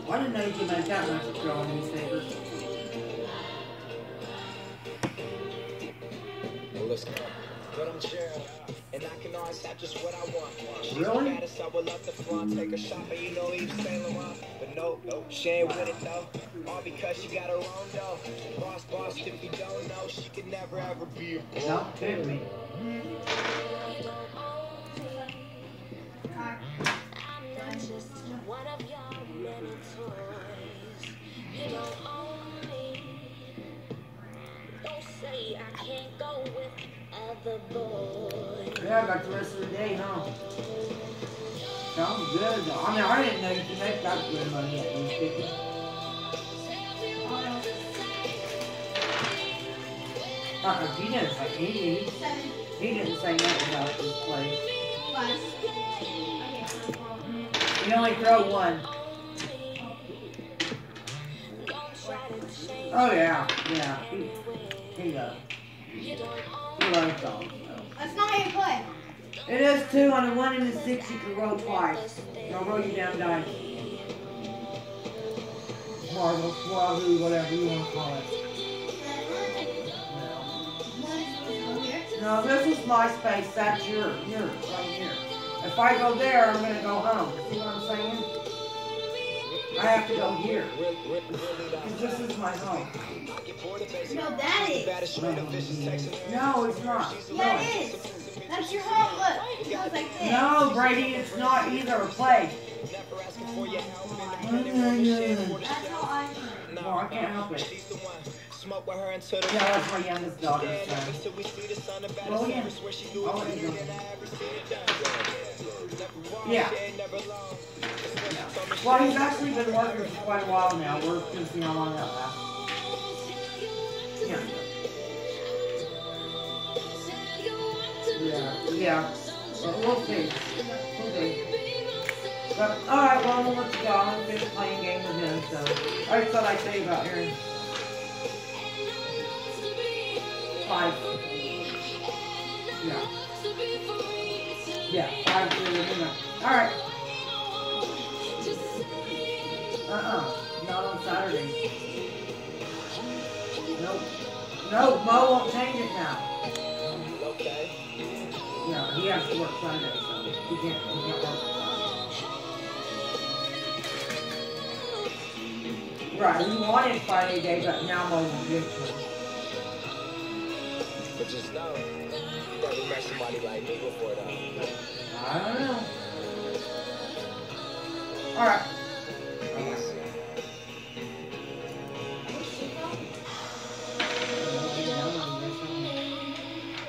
I didn't know you could make that much of throwing newspapers. Well, let's go. But I'm chill, and I can always have just what I want. She's really? The baddest, I would love to flaunt, take her shopping, you know, Yves Saint Laurent. But no, she ain't with it though. All because she got her own dough. Boss, if you don't know, she could never ever be a boss. Don't hit me. I'm just one of your many toys. You don't own me. Don't say I can't go with other boys. Yeah, I got the rest of the day, huh? Sounds good. I mean, I didn't know you could make that good money at newspapers. He didn't say he didn't say nothing about this place. You only throw one. Oh yeah. He does. He loves dogs. That's not how you play. It is 2 on a 1 and a 6. You can roll twice. They'll roll you down dice. Marbles, wahoo, whatever you want to call it. No, this is my space. That's yours, right here. If I go there, I'm going to go home. See what I'm saying? I have to go here. Because this is my home. No, that is. No, it's not. Yeah, it is. That's your home. Look, it goes like this. No, Brady, it's not either a place. That's how I No, I can't help it. Smoke with her until the Yeah, that's my youngest daughter's son. Well, yeah. I'll let you go. Yeah. Well, he's actually been working for quite a while now. We're just seeing how long that lasts. Yeah. Yeah. But we'll see. But, alright, well, we'll let you go. I'm going to finish playing a game with him, so. I just thought I'd tell you about Aaron. 5. Yeah. Yeah, 5 to the alright. Not on Saturday. Nope. No, Mo won't change it now. Okay. Yeah, he has to work Sunday, so he can't work. Right, he wanted Friday day, but now Mo won't give it to him. But just know, you never met somebody like me before, though. I don't know. Alright.